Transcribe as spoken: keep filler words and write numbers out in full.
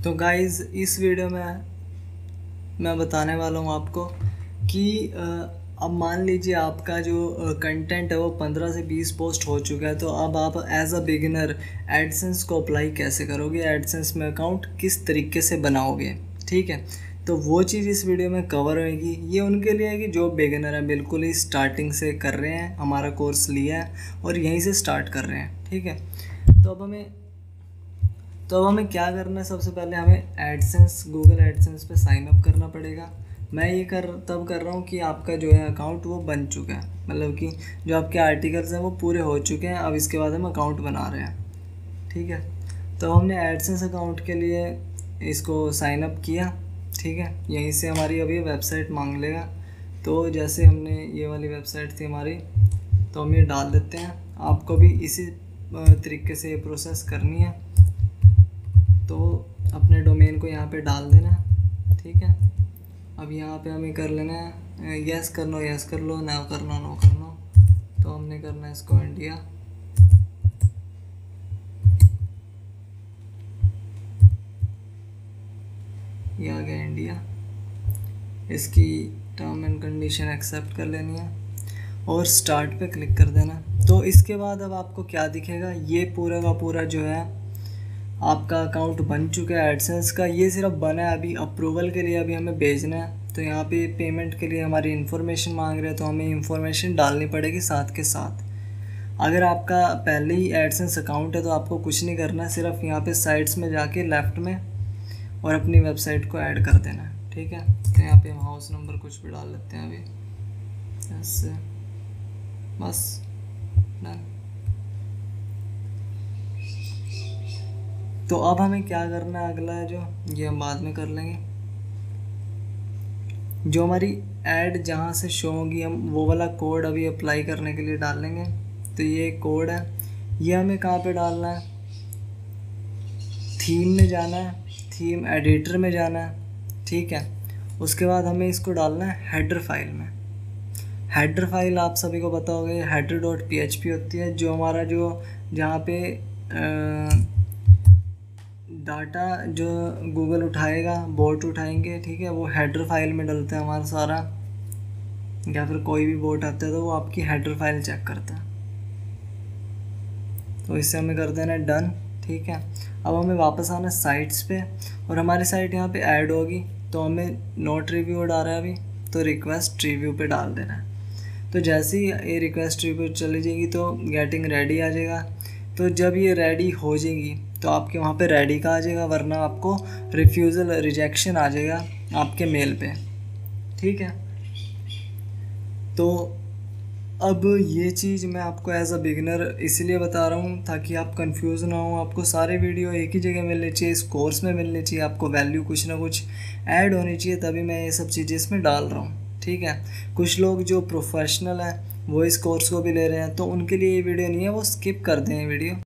तो गाइज़ इस वीडियो में मैं बताने वाला हूँ आपको कि अब मान लीजिए आपका जो कंटेंट है वो पंद्रह से बीस पोस्ट हो चुका है, तो अब आप एज अ बिगिनर एडसेंस को अप्लाई कैसे करोगे, एडसेंस में अकाउंट किस तरीके से बनाओगे। ठीक है, तो वो चीज़ इस वीडियो में कवर होएगी। ये उनके लिए है कि जो बिगिनर है, बिल्कुल ही स्टार्टिंग से कर रहे हैं, हमारा कोर्स लिया है और यहीं से स्टार्ट कर रहे हैं। ठीक है, तो अब हमें तो अब हमें क्या करना है, सबसे पहले हमें एडसेंस गूगल एडसेंस पे साइन अप करना पड़ेगा। मैं ये कर तब कर रहा हूँ कि आपका जो है अकाउंट वो बन चुका है, मतलब कि जो आपके आर्टिकल्स हैं वो पूरे हो चुके हैं। अब इसके बाद हम अकाउंट बना रहे हैं। ठीक है, तो हमने एडसेंस अकाउंट के लिए इसको साइन अप किया। ठीक है, यहीं से हमारी अभी वेबसाइट मांग लेगा। तो जैसे हमने ये वाली वेबसाइट थी हमारी, तो हम ये डाल देते हैं। आपको भी इसी तरीके से ये प्रोसेस करनी है। तो अपने डोमेन को यहाँ पे डाल देना। ठीक है, अब यहाँ पे हमें कर लेना है यस कर लो यस कर लो, नो करना नो कर लो। तो हमने करना है इसको इंडिया। ये आ गया इंडिया। इसकी टर्म एंड कंडीशन एक्सेप्ट कर लेनी है और स्टार्ट पे क्लिक कर देना। तो इसके बाद अब आपको क्या दिखेगा, ये पूरा का पूरा जो है आपका अकाउंट बन चुका है एडसेंस का। ये सिर्फ बना है, अभी अप्रूवल के लिए अभी हमें भेजना है। तो यहाँ पे पेमेंट के लिए हमारी इन्फॉर्मेशन मांग रहे हैं, तो हमें इन्फॉर्मेशन डालनी पड़ेगी साथ के साथ। अगर आपका पहले ही एडसेंस अकाउंट है तो आपको कुछ नहीं करना है, सिर्फ यहाँ पे साइट्स में जाके लेफ़्ट में और अपनी वेबसाइट को ऐड कर देना है। ठीक है, तो यहाँ पे हम हाउस नंबर कुछ भी डाल लेते हैं अभी ऐसे, बस डन। तो अब हमें क्या करना है, अगला है जो ये हम बाद में कर लेंगे। जो हमारी ऐड जहाँ से शो होगी हम वो वाला कोड अभी अप्लाई करने के लिए डाल लेंगे। तो ये कोड है, ये हमें कहाँ पे डालना है, थीम में जाना है, थीम एडिटर में जाना है। ठीक है, उसके बाद हमें इसको डालना है हेडर फाइल में। हेडर फाइल आप सभी को पता होगा, header dot P H P होती है, जो हमारा जो जहाँ पे आ, डाटा जो गूगल उठाएगा, बोट उठाएंगे, ठीक है, वो हेडर फाइल में डलता है हमारा सारा। या फिर कोई भी बोट आता है तो वो आपकी हेडर फाइल चेक करता है। तो इससे हमें कर देना है डन। ठीक है, अब हमें वापस आना है साइट्स पे और हमारी साइट यहाँ पे ऐड होगी। तो हमें नोट रिव्यू आ रहा है अभी, तो रिक्वेस्ट रिव्यू पे डाल देना है। तो जैसे ही ये रिक्वेस्ट रिव्यू चली जाएगी तो गेटिंग रेडी आ जाएगा। तो जब ये रेडी हो जाएगी तो आपके वहाँ पे रेडी का आ जाएगा, वरना आपको रिफ्यूज़ल रिजेक्शन आ जाएगा आपके मेल पे। ठीक है, तो अब ये चीज़ मैं आपको एज अ बिगिनर इसलिए बता रहा हूँ ताकि आप कंफ्यूज ना हो। आपको सारे वीडियो एक ही जगह मिलने चाहिए, इस कोर्स में मिलने चाहिए, आपको वैल्यू कुछ ना कुछ ऐड होनी चाहिए, तभी मैं ये सब चीज़ें इसमें डाल रहा हूँ। ठीक है, कुछ लोग जो प्रोफेशनल हैं वो इस कोर्स को भी ले रहे हैं, तो उनके लिए ये वीडियो नहीं है, वो स्किप कर दें ये वीडियो।